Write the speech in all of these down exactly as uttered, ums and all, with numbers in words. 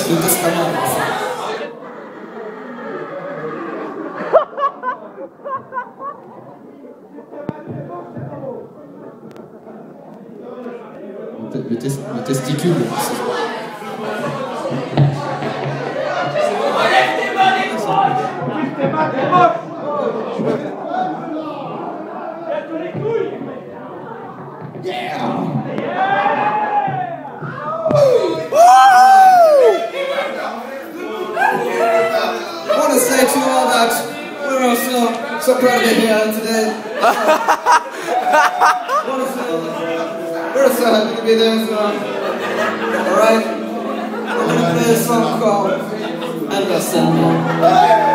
le testament. Le, tes le testicule. Yeah! I want to say to you all that we're so, so proud to be here today. We're so happy to be there as well. Alright? We're going to play a song called Anderson.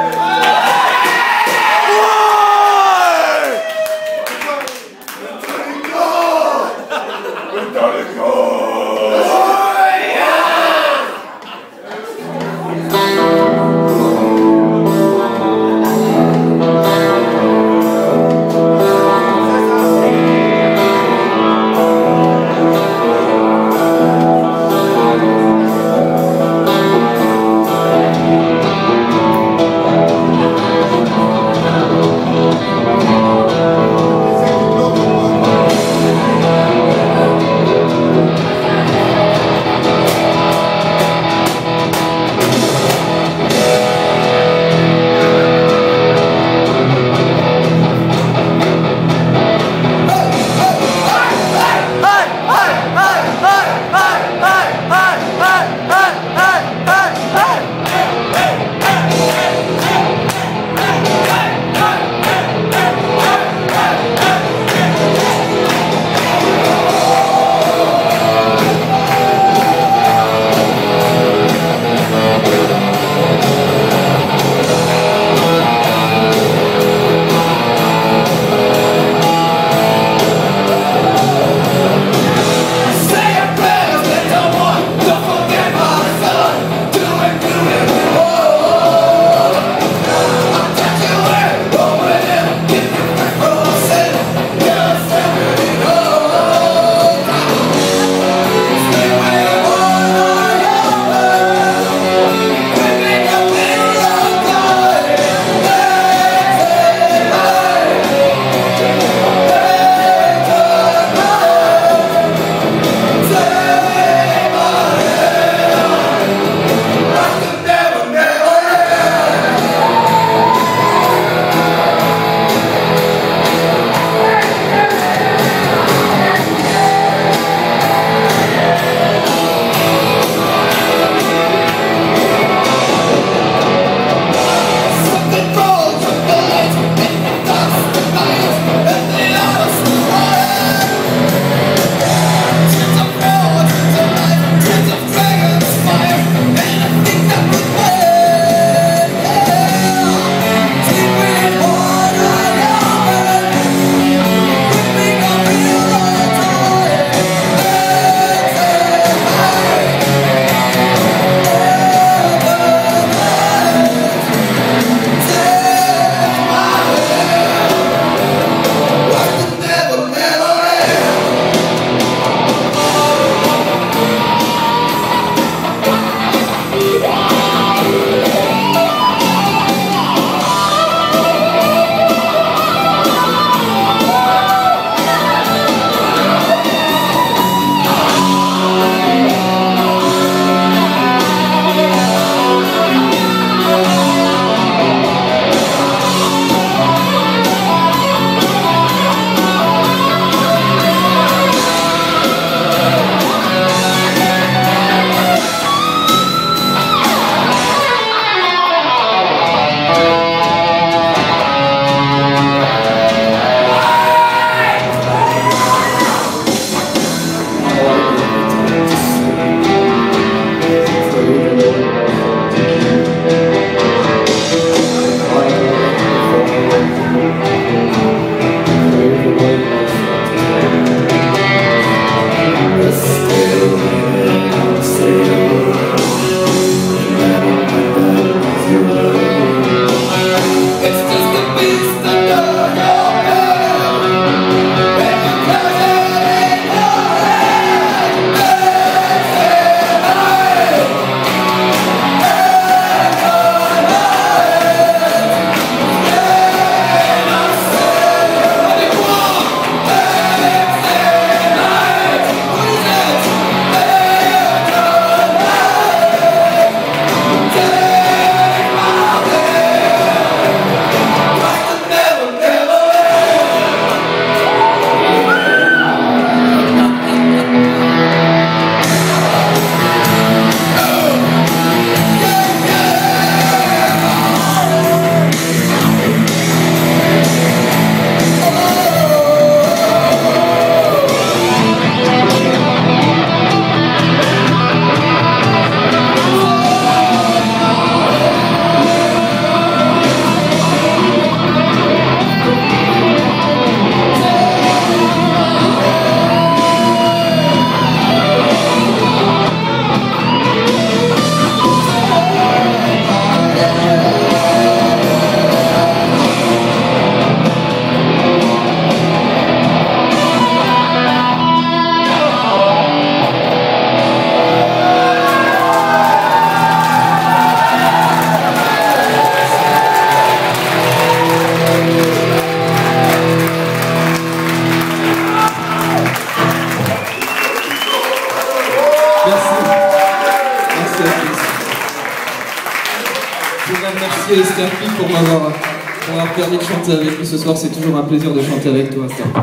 et Sterpi pour m'avoir permis de chanter avec lui ce soir. C'est toujours un plaisir de chanter avec toi, Sterpi.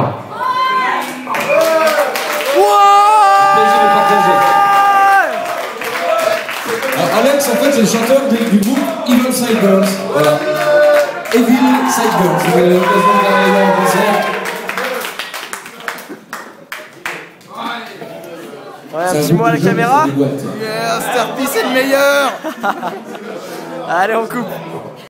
Plaisir de partager. Alors, Alex, en fait, c'est le chanteur du, du groupe Evil Sidebirds. Voilà. Evil Sidebirds. Vous avez l'occasion de regarder leur concert. Ouais, un petit mot à la caméra. Yeah, Sterpi, c'est le meilleur. Allez, on coupe.